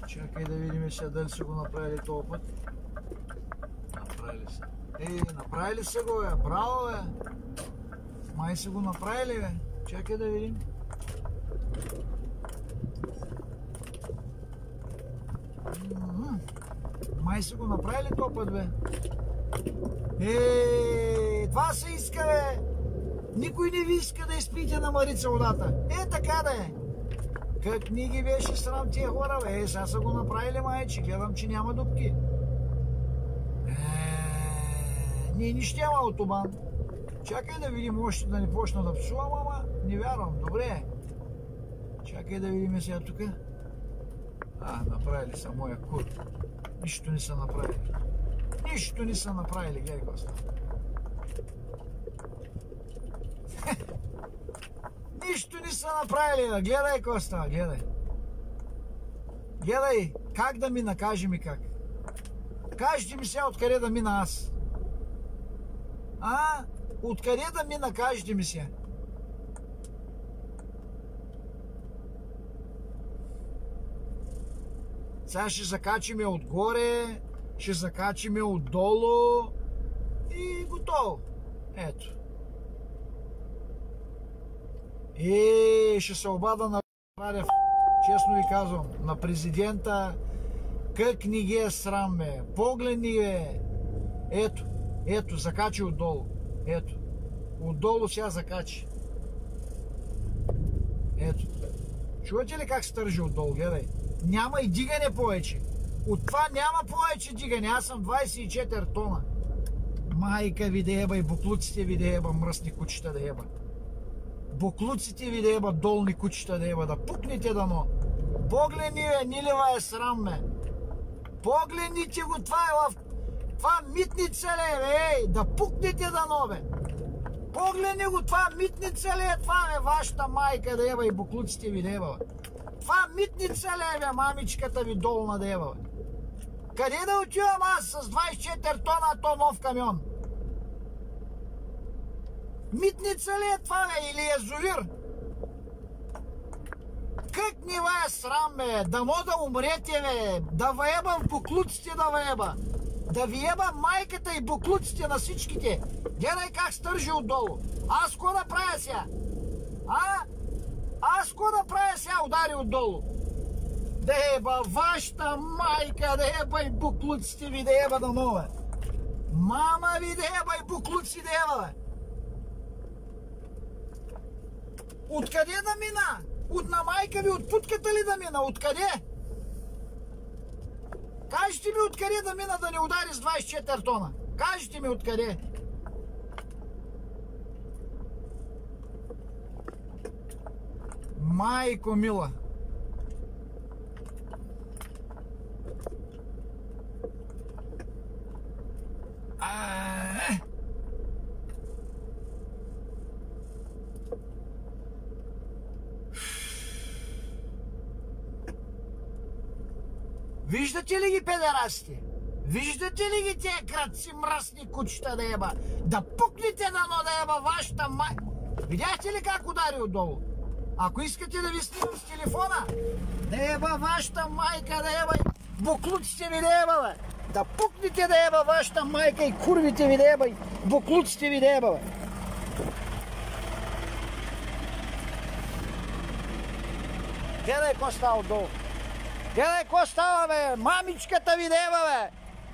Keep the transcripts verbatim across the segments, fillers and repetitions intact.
Чакай да видим сега дали са го направили този път. Направили са. Ей, направили са го, бе. Браво, бе. Май са го направили, бе. Чакай да видим. Май са го направили този път, бе. Ей, това се иска, бе. Никой не ви иска да изпиете на Марица водата. Е, така да е. Как ни ги беше срам тия хора, бе. Е, сега са го направили, майче. Гледам, че няма дупки. Е, ние ни ще няма автобан. Чакай да видим още да не почна да псувам, ама не вярвам. Добре. Чакай да видим сега тук. А, направили са моя кур. Нищо не са направили. Нищо не са направили, гледай какво става. Нищо не са направили, да. Гледай какво става, гледай. Гледай, как да мина, кажи ми как. Кажете ми сега откъде да мина аз. А? Откъде да мина, кажете ми сега. Сега ще закачиме отгоре, ще закачиме отдолу и готово. Ето. И ще се обада на Радев, честно ви казвам, на президента, как ни ги е срам, бе. Погледни, бе. Ето, ето, закачи отдолу. Ето. Отдолу сега закачи. Ето. Чувате ли как се тържи отдолу, гледай? Няма и дигане повече. От това няма повече дигане. Аз съм двайсет и четири тона. Майка ви да еба и буклуците ви да еба, мръсни кучета да еба. Буклуците ви да еба, долни кучета да еба, да пукнете дано. Погледни, бе, нилева е срам, бе. Погледните го, това е в... Това митница ли е, бе, ей, да пукнете дано, бе. Погледни го, това митница ли е, това е вашата майка да еба и буклуците ви да еба, бе. Това митница ли е, бе, мамичката ви долна да еба, бе. Къде да отивам аз с двайсет и четири тона, то нов камион? Митница ли е това, бе, или язовир? Как ни ва е срам, бе? Дано да умрете, бе. Да въеба в буклуците, да въеба. Да ви еба майката и буклуците на всичките. Гледай как стържи отдолу. Аз ко да правя сега? А? Аз ко да правя сега удари отдолу? Да еба вашата майка, да еба и буклуците ви да еба дано, бе. Мама ви да еба и буклуци да еба, бе. Откъде да мина? От на майка ви, от путката ли да мина? Откъде? Кажете ми откъде да мина да не удари с двайсет и четири тона. Кажете ми откъде. Майко мила. А-а-а. Виждате ли ги педерасите? Виждате ли ги тия крадци мръсни кучета да еба? Да пукнете дано да еба вашата май... Видяхте ли как удари отдолу? Ако искате да ви снимам с телефона, да еба вашата майка да еба и буклуците ви да еба, бе. Да пукнете да еба вашата майка и курвите ви да еба и буклуците ви да еба, бе. Гледай какво става отдолу. Гледай какво става, бе! Мамичката ви да еба, бе!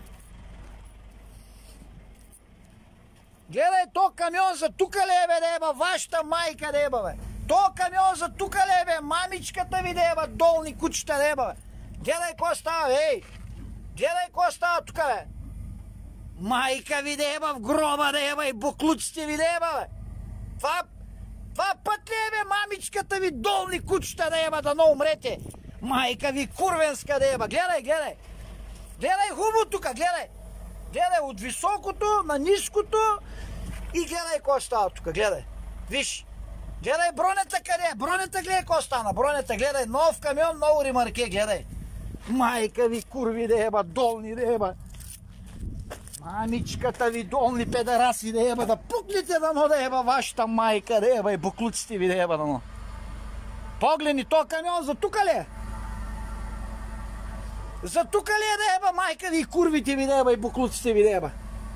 Гледай, то камион за тука ли е, бе, да еба? Вашата майка да еба, бе! То камион за тука ли е, бе? Мамичката ви да еба, долни кучета да еба, бе! Гледай какво става, бе, ей! Гледай какво става тука, бе! Майка ви да еба в гроба да еба и буклуците ви да еба, бе! Това... Това път ли е, бе, мамичката ви, долни кучета да еба, да не умрете! Майка ви курвенска да еба. Гледай, гледай. Гледай хубаво тук, гледай. Гледай от високото на ниското и гледай какво става тук, гледай. Виж. Гледай бронята къде е. Бронята гледай какво стана. Бронята гледай. Нов камион, много ремарке, гледай. Майка ви курви да еба, долни да еба. Мамичката ви, долни педараси да еба, да пукнете дано да еба вашата майка да еба и буклуците ви да еба дано. Погледни, то камион за тука ли е? За тука ли е да еба майка ви и курвите ви да еба и буклуците ви да еба?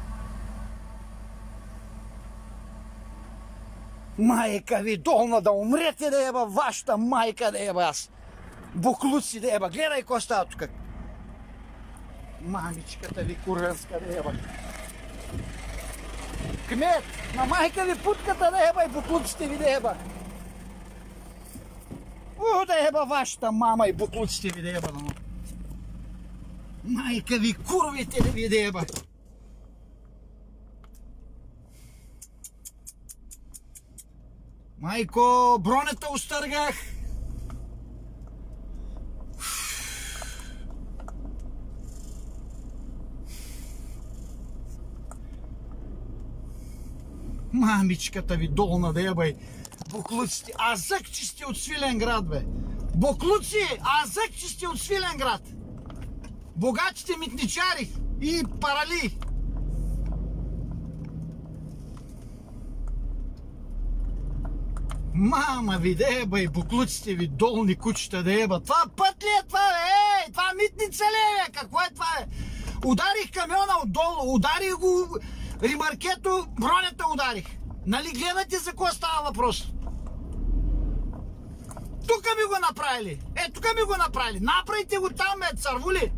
Майка ви долна да умрете да еба, вашата майка да еба аз. Буклуци да еба, гледай ко става тука. Мамичката ви курвенска да еба. Кмет, на майка ви путката да еба и буклуците ви да еба. У, да еба вашата мама и буклуците ви да еба. Майка ви курвите да ви да еба. Майко, бронята устъргах. Мамичката ви долна да ебай. Буклуците, азъкчи сте от Свиленград, бе. Буклуци, азъкчи сте от Свиленград. Богатите митничари и парали. Мама ви да еба и буклуците ви долни кучета да еба. Това път ли е това, бе? Ей, това митница ли е? Какво е това, бе? Ударих камиона отдолу, ударих го ремаркето, бронята ударих. Нали гледате за какво става въпрос? Тука ми го направили. Е, тука ми го направили. Направите го там, бе, цървули.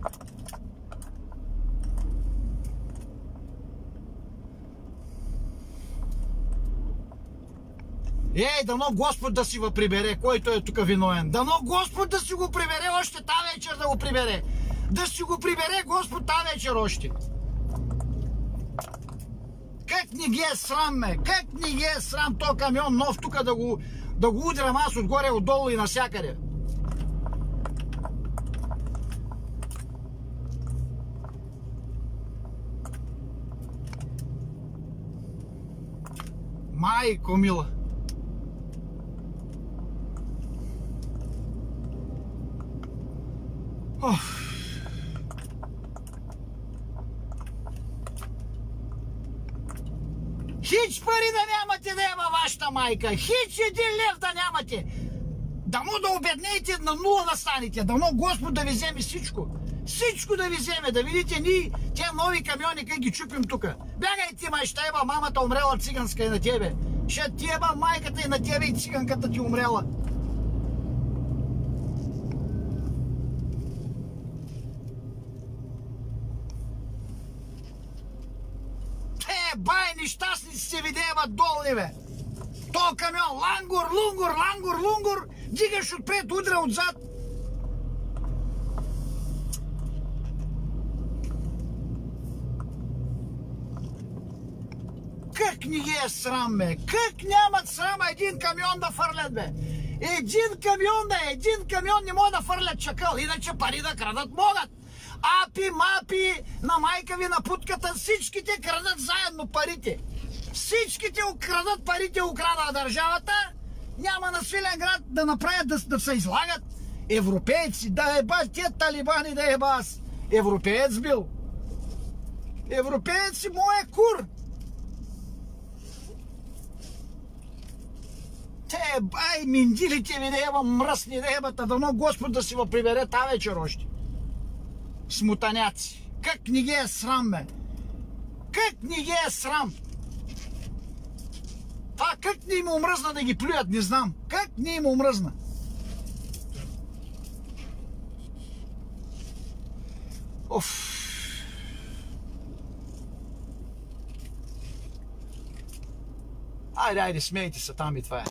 Ей, дано Господ да си го прибере, който е тук виновен. Дано Господ да си го прибере още тази вечер да го прибере. Да си го прибере Господ тази вечер още. Как ни ги е срам, ме? Как ни ги е срам то камион нов тук да го, да го удрям аз отгоре, отдолу и насякъде. Майко мила. Оф. Хич пари да нямате да еба вашата майка. Хич един лев да нямате. Дано да обеднеете, на нула да станете. Дано Господ да ви вземе всичко. Всичко да ви вземе. Да видите ние тия нови камиони как ги чупим тука. Бягай ти, май, ще еба мамата умрела циганска и на тебе. Ще ти еба майката и на тебе и циганката ти умрела. Бай, нещастници се видеят долни, бе. То камион, лангур, лунгур, лангур, лунгур, дигаш отпред, удра отзад. Как ни ги е срам, бе? Как нямат срам един камион да фърлят, бе? Един камион, да, един камион не могат да фърлят чакъл, иначе пари да крадат могат. Апи, мапи, на майка ви на путката, всичките крадат заедно парите. Всичките крадат парите, украда държавата. Няма на Свиленград да направят да, да се излагат. Европейци, да еба, тия талибани да еба аз. Европеец бил. Европеец си моя кур. Те бай, миндилите ви да еба, мръсни да ебата, дано Господ да си го прибере та вечер още. Смутаняци. Как ни ги е срам, бе? Как ни ги е срам? Това как ни им омръзна да ги плюят, не знам. Как ни им омръзна? Оф. Айде, айде, смейте се там и това е.